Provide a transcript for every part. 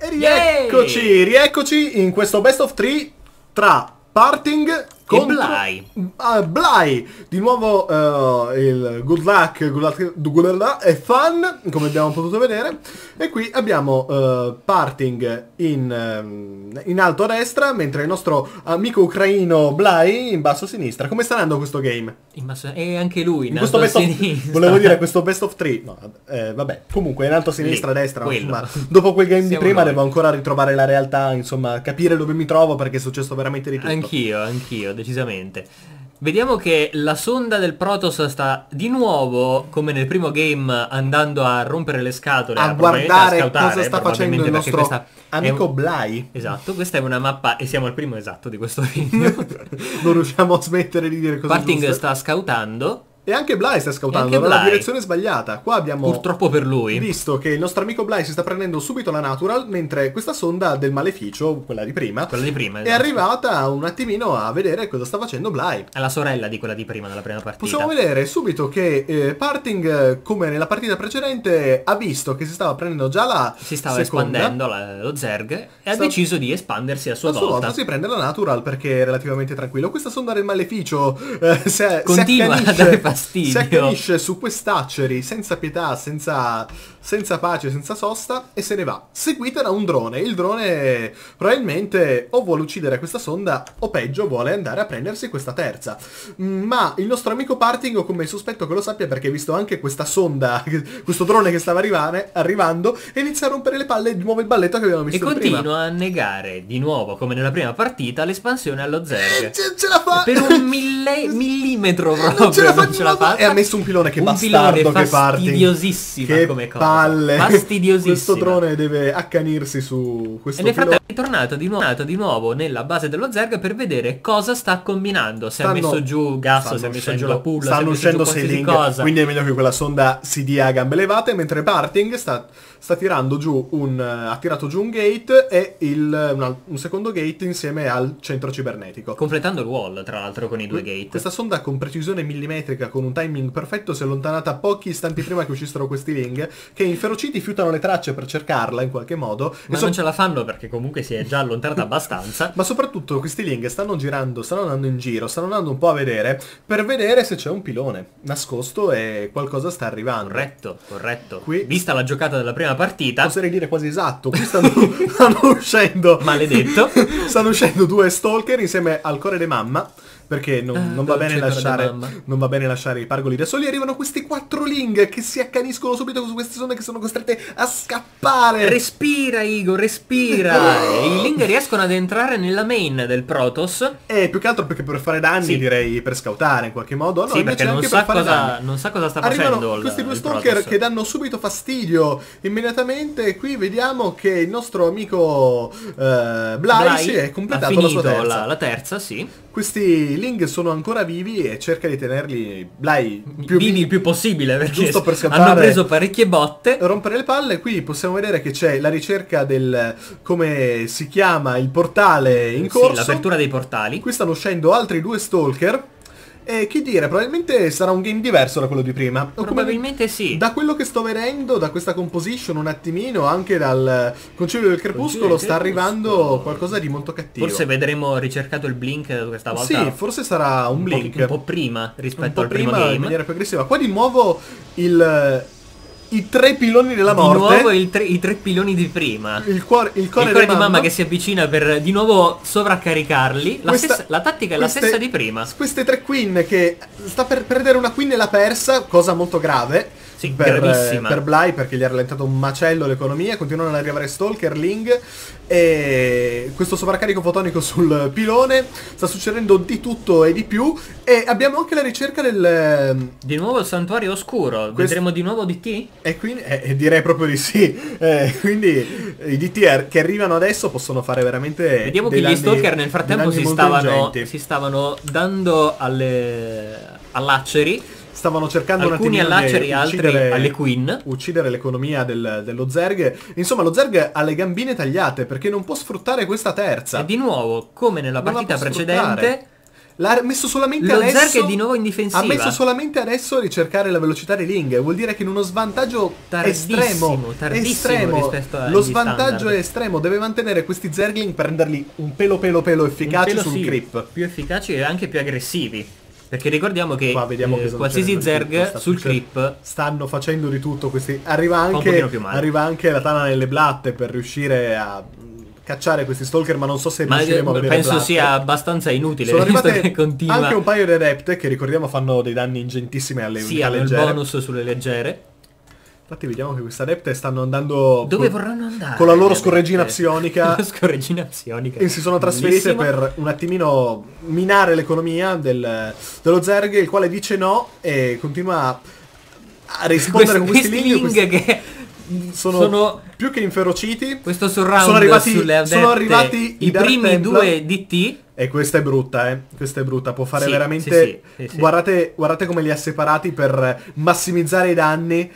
Rieccoci in questo best of 3 tra Parting contro Bly. Di nuovo il good luck è fun, come abbiamo potuto vedere. E qui abbiamo Parting in alto a destra, mentre il nostro amico ucraino Bly in basso a sinistra. Come sta andando questo game? E anche lui in questo best of, volevo dire questo best of 3. No, vabbè, comunque in alto a sinistra, a destra. Insomma, dopo quel game di prima devo ancora ritrovare la realtà, insomma, capire dove mi trovo, perché è successo veramente di tutto. Anch'io, decisamente. Vediamo che la sonda del Protoss sta di nuovo, come nel primo game, andando a rompere le scatole, a guardare a scoutare, cosa sta facendo il nostro amico Bly. Esatto, questa è una mappa e siamo al primo esatto di questo video. Non riusciamo a smettere di dire cose Parting giuste. Sta scoutando. E anche Bly sta scoutando nella direzione sbagliata. Qua abbiamo purtroppo per lui visto che il nostro amico Bly si sta prendendo subito la natural, mentre questa sonda del maleficio, quella di prima, esatto, è arrivata un attimino a vedere cosa sta facendo Bly. È la sorella di quella di prima, nella prima partita. Possiamo vedere subito che Parting, come nella partita precedente, ha visto che si stava prendendo già la si stava espandendo lo Zerg e ha deciso di espandersi a sua volta. Si prende la natural perché è relativamente tranquillo. Questa sonda del maleficio continua a dare fastidio. Si accanisce su quest'acceri senza pietà, senza pace, senza sosta, e se ne va, seguita da un drone. Il drone probabilmente o vuole uccidere questa sonda o peggio vuole andare a prendersi questa terza. Ma il nostro amico Parting, come sospetto che lo sappia, perché ha visto anche questa sonda, questo drone che stava arrivando, e inizia a rompere le palle di nuovo il balletto che abbiamo visto prima. E continua a negare di nuovo, come nella prima partita, l'espansione allo Zerg. Ce la fa! Per un millimetro proprio. Non ce la fa. E ha messo un pilone, che bastardo che fastidiosissima come cosa. Fastidiosissima. Questo drone deve accanirsi su questo pilone. E nel frattempo è tornato di nuovo nella base dello Zerg per vedere cosa sta combinando. Se ha messo giù gas, se ha messo giù la pull, stanno uscendo 6 link, quindi è meglio che quella sonda si dia a gambe levate, mentre Parting sta tirando giù ha tirato giù un gate e un secondo gate insieme al centro cibernetico, completando il wall tra l'altro con i due gate. Questa sonda con precisione millimetrica, con un timing perfetto, si è allontanata pochi istanti prima che uscissero questi link, che inferociti fiutano le tracce per cercarla in qualche modo, ma non ce la fanno perché comunque si è già allontanata abbastanza. Ma soprattutto questi link stanno andando in giro, stanno andando un po' a vedere, per vedere se c'è un pilone nascosto e qualcosa sta arrivando. Corretto. Qui, vista la giocata della prima partita, potrei dire quasi esatto, qui stanno uscendo, maledetto, stanno uscendo due stalker insieme al core de mamma, perché non va bene lasciare i pargoli da soli. Arrivano questi 4 link che si accaniscono subito su queste sonde, che sono costrette a scappare. Respira Igor, respira. I link riescono ad entrare nella main del Protoss, più che altro perché per fare danni, direi per scautare in qualche modo. No, sì, perché non sa cosa sta facendo. Questi due stalker che danno subito fastidio immediatamente. Qui vediamo che il nostro amico Bly si è completato la sua terza. La terza, sì. Questi link sono ancora vivi e cerca di tenerli Bly vivi il più possibile, perché giusto per scattare, hanno preso parecchie botte. Rompere le palle. Qui possiamo vedere che c'è la ricerca del, come si chiama, il portale in corso. Sì, l'apertura dei portali. Qui stanno uscendo altri due stalker. E che dire, probabilmente sarà un game diverso da quello di prima. Probabilmente sì. Da quello che sto vedendo, da questa composition un attimino, anche dal Concilio del Crepuscolo, sta arrivando qualcosa di molto cattivo. Forse vedremo ricercato il blink questa volta. Sì, forse sarà un blink. Un po' prima rispetto al primo game. In maniera più aggressiva. Qua di nuovo i 3 piloni della morte. Di nuovo i 3 piloni di prima. Il cuore di mamma che si avvicina per di nuovo sovraccaricarli. La tattica è la stessa di prima. Queste 3 queen, che sta per perdere una queen e l'ha persa, cosa molto grave. Sì, gravissima. Per Bly, perché gli ha rallentato un macello l'economia. Continuano ad arrivare stalker, Ling, e questo sovraccarico fotonico sul pilone. Sta succedendo di tutto e di più. E abbiamo anche la ricerca del... Di nuovo il santuario oscuro. Vedremo di nuovo DT? E quindi direi proprio di sì. Quindi i DT che arrivano adesso possono fare veramente... Vediamo che gli stalker nel frattempo si stavano dando all'Hatchery. Stavano cercando alcuni all'Hatchery, altri alle Queen, uccidere l'economia dello Zerg. Insomma, lo Zerg ha le gambine tagliate perché non può sfruttare questa terza. E di nuovo, come nella partita precedente, L'ha messo solamente Lo adesso. Zerg è di nuovo in difensiva. Ha messo solamente adesso a ricercare la velocità di Ling. Vuol dire che in uno svantaggio Tardissimo rispetto agli lo svantaggio standard. è estremo. Deve mantenere questi Zergling per renderli un pelo efficaci Un pelo sul sì, creep. più efficaci e anche più aggressivi. Perché ricordiamo che Qua vediamo che qualsiasi Zerg sul creep stanno facendo di tutto questi. Arriva un anche, pochino più male. arriva anche la tana nelle blatte per riuscire a cacciare questi stalker, ma non so se riusciremo a vedere penso blatte. sia abbastanza inutile. Sono visto arrivate che continua. anche un paio di adept che ricordiamo fanno dei danni ingentissimi alle Sì, unità hanno il leggere. bonus sulle leggere. Infatti vediamo che queste adepte stanno andando Dove vorranno andare? con la loro le scorreggina adepte? psionica La scorreggina psionica. e si sono trasferite Bellissima. per un attimino minare l'economia dello Zerg, il quale dice no e continua a rispondere con questi Ling che sono più che inferociti. questo surround Sono arrivati- sulle adepte, sono arrivati i i Dark primi Templar. 2 DT. E questa è brutta, questa è brutta, può fare Sì, veramente... sì, sì. Guardate come li ha separati per massimizzare i danni.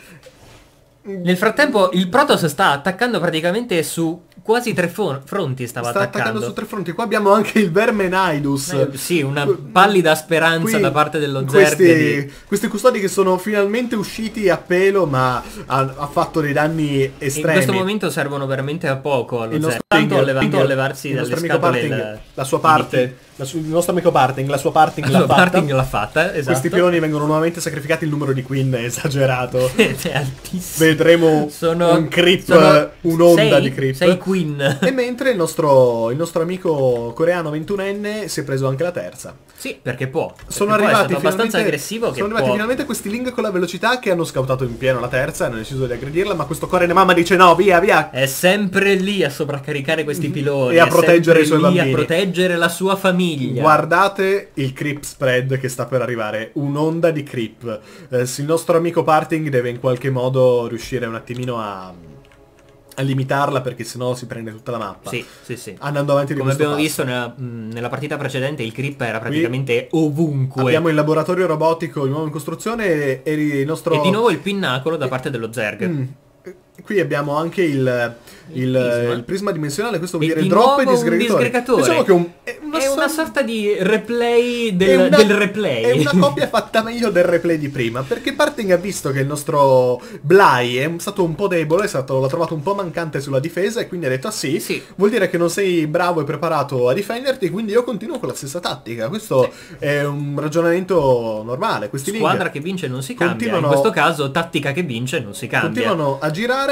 Nel frattempo il Protoss sta attaccando praticamente su quasi 3 fronti, stava Sta attaccando attaccando. su 3 fronti. Qua abbiamo anche il verme Nidus. Sì, una pallida speranza Qui, da parte dello Zerg di... questi custodi che sono finalmente usciti a pelo, ma ha fatto dei danni estremi. In questo momento servono veramente a poco allo il Zerg. nostro Tanto Ping, a levarsi il nostro dalle amico scatole Parting, la sua parte, il nostro amico Parting, la sua parting la l'ha fatta. parting l'ha fatta, esatto. Questi piloni vengono nuovamente sacrificati, il numero di Queen è esagerato. è altissimo. Vedremo un creep, un'onda di creep. 6 Queen. E mentre il nostro amico coreano 21enne si è preso anche la terza. Sì, perché può. Sono Perché poi è arrivati stato abbastanza finalmente, aggressivo che sono arrivati può... finalmente questi Ling con la velocità che hanno scautato in pieno la terza e hanno deciso di aggredirla, ma questo core ne mamma dice no, via, via. È sempre lì a sovraccaricare questi piloni. E a è proteggere i suoi sempre lì bambini. a proteggere la sua famiglia. Guardate il creep spread che sta per arrivare, un'onda di creep. Il nostro amico Parting deve in qualche modo riuscire un attimino a limitarla, perché sennò si prende tutta la mappa. Sì, sì, sì. Andando avanti di Come questo abbiamo passo. visto nella partita precedente, il creep era praticamente ovunque. Abbiamo il laboratorio robotico di nuovo in costruzione e il nostro... E di nuovo il pinnacolo da parte dello Zerg. Qui abbiamo anche il prisma. prisma dimensionale, questo vuol E dire di il drop e nuovo un disgregatore. disgregatore. Diciamo che È una sorta di replay è una- del replay. È una copia fatta meglio del replay di prima, perché Parting ha visto che il nostro Bly è stato un po' debole, l'ha trovato un po' mancante sulla difesa e quindi ha detto ah sì, Sì. vuol dire che non sei bravo e preparato a difenderti, quindi io continuo con la stessa tattica. Questo è un ragionamento normale. Questi Squadra Ling che vince non si cambia. continuano- In questo caso tattica che vince non si cambia. continuano a girare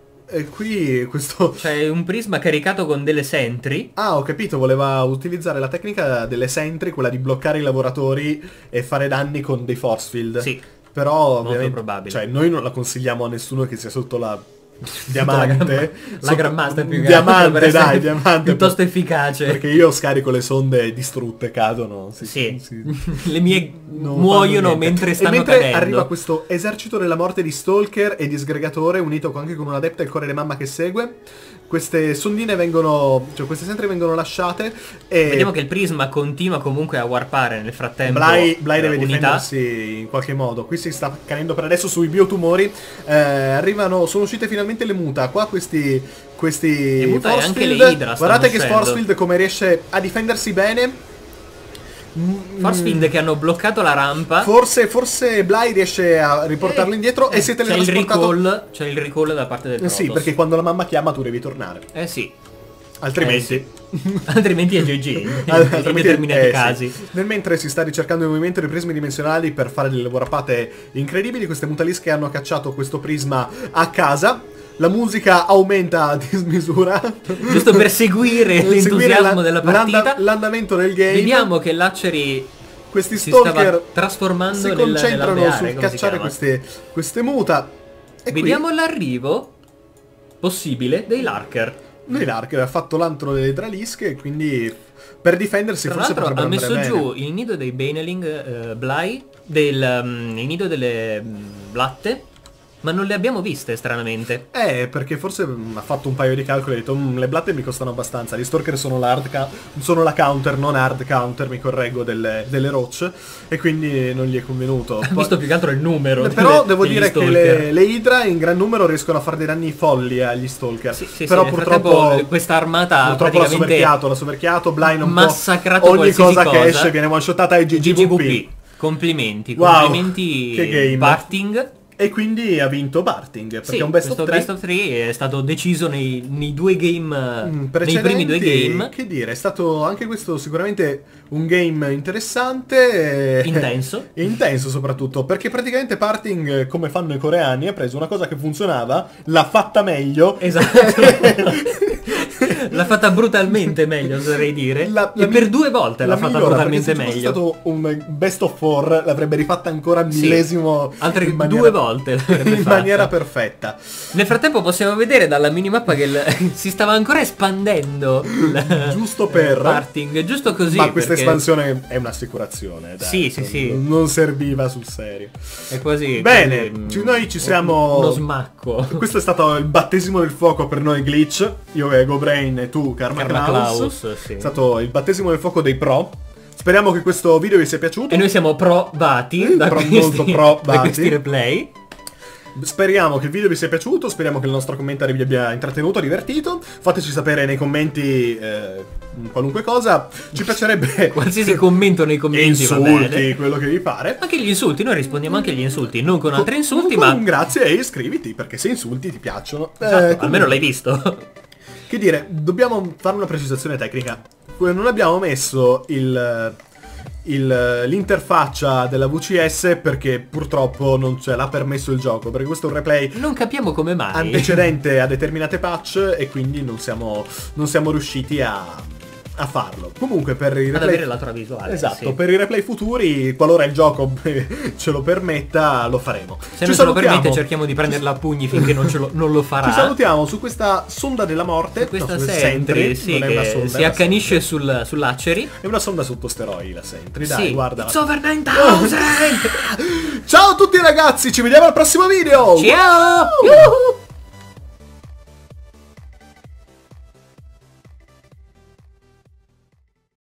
e qui questo... C'è un prisma caricato con delle sentry. Ah, ho capito, voleva utilizzare la tecnica delle sentry, quella di bloccare i lavoratori e fare danni con dei force field. Sì. Però Molto ovviamente, probabile. cioè noi non la consigliamo a nessuno che sia sotto la diamante. La Grandmaster più che diamante, altro per essere dai, diamante. piuttosto efficace. Perché io scarico le sonde distrutte, cadono. Sì. sì. Le mie Non muoiono fanno niente. mentre stanno E mentre cadendo. arriva questo esercito della morte di Stalker e di Sgregatore, unito anche con un adepto e il cuore di mamma che segue. Queste sondine vengono, cioè queste sentry vengono lasciate e Vediamo che il prisma continua comunque a warpare nel frattempo. Bly deve unità. difendersi in qualche modo. Qui si sta cadendo per adesso sui biotumori. Sono uscite finalmente le muta. Qua questi Le muta e force anche le field. Hydra stanno Guardate che uscendo. force field come riesce a difendersi bene. Force field che hanno bloccato la rampa. Forse Bly riesce a riportarlo indietro e si è C'è il teletrasportato. c'è il recall da parte del Protoss. Sì, perché quando la mamma chiama tu devi tornare. Sì. Altrimenti Altrimenti è GG. in Altrimenti- determinati sì. casi. Nel mentre si sta ricercando il movimento dei prismi dimensionali per fare delle warpate incredibili, queste mutalische hanno cacciato questo prisma a casa. La musica aumenta a dismisura. Giusto per seguire l'entusiasmo della partita. L'andamento del game. Vediamo che Lacery Questi si stava stalker trasformando si concentrano nell'alveare, sul come si cacciare chiama. queste muta. E Vediamo l'arrivo possibile dei Larker. qui l'Ark ha fatto l'antro delle Dralische, quindi per difendersi Tra forse l'altro potrebbe ha andare messo bene. giù il nido dei Baneling Bly, il nido delle blatte, Ma non le abbiamo viste, stranamente. Perché forse ha fatto un paio di calcoli e ha detto le blatte mi costano abbastanza, gli stalker sono sono la counter, non hard counter, mi correggo, delle roach, e quindi non gli è convenuto. Ha visto più che altro il numero. Però devo degli dire stalker. che le Hydra in gran numero riescono a fare dei danni folli agli stalker. Sì, però nel purtroppo frattempo questa armata purtroppo praticamente l'ha soverchiato, blind un massacrato po'. Ogni qualsiasi cosa che cosa. esce viene one-shottata ai GGVP. Complimenti, Wow, complimenti che game. Barting. E quindi ha vinto Barting, perché è un best of 3. Best of 3 è stato deciso nei due game, nei Precedenti, primi due game. Che dire, è stato anche questo sicuramente un game interessante. Intenso. E intenso soprattutto, perché praticamente Parting, come fanno i coreani, ha preso una cosa che funzionava, l'ha fatta meglio. Esatto. L'ha fatta brutalmente meglio, oserei dire. E per 2 volte l'ha fatta migliora, brutalmente perché se ci meglio. fosse stato un best of 4 l'avrebbe rifatta ancora al millesimo. Altre in maniera- 2 volte l'avrebbe in fatta. maniera perfetta. Nel frattempo possiamo vedere dalla minimappa che si stava ancora espandendo Giusto per Parting, giusto così. Ma questa perché espansione è un'assicurazione, dai. Sì. Non serviva sul serio. È quasi Bene, quasi, noi ci siamo. uno smacco. Questo è stato il battesimo del fuoco per noi Glitch. Io e GoBrain e tu Karma Klaus. Sì. È stato il battesimo del fuoco dei pro. Speriamo che questo video vi sia piaciuto. E noi siamo provati da molto provati. da questi replay. Speriamo che il video vi sia piaciuto, speriamo che il nostro commentary vi abbia intrattenuto, divertito. Fateci sapere nei commenti qualunque cosa. Ci piacerebbe Qualsiasi commento nei commenti va insulti, bene. quello che vi pare. Anche gli insulti, noi rispondiamo anche agli insulti, non con altri insulti, ma Grazie e iscriviti, perché se insulti ti piacciono. esatto, almeno l'hai visto. Che dire, dobbiamo fare una precisazione tecnica. Non abbiamo messo l'interfaccia della VCS perché purtroppo non ce l'ha permesso il gioco, perché questo è un replay Non capiamo come mai. antecedente a determinate patch e quindi non siamo riusciti a farlo. Comunque per i Ad replay avere lato visuale. esatto, sì. per i replay futuri, qualora il gioco ce lo permetta, lo faremo. Se non ce lo permette cerchiamo di prenderla a pugni finché non lo farà. Ci salutiamo su questa sonda della morte. Questa no, su Sentry, sì, non è una che sonda, si è una accanisce sull'Aceri. È una sonda sotto steroidi la Sentry, dai, Sì, guarda. it's over 9000! Ciao a tutti ragazzi, ci vediamo al prossimo video! Ciao! Yuhu!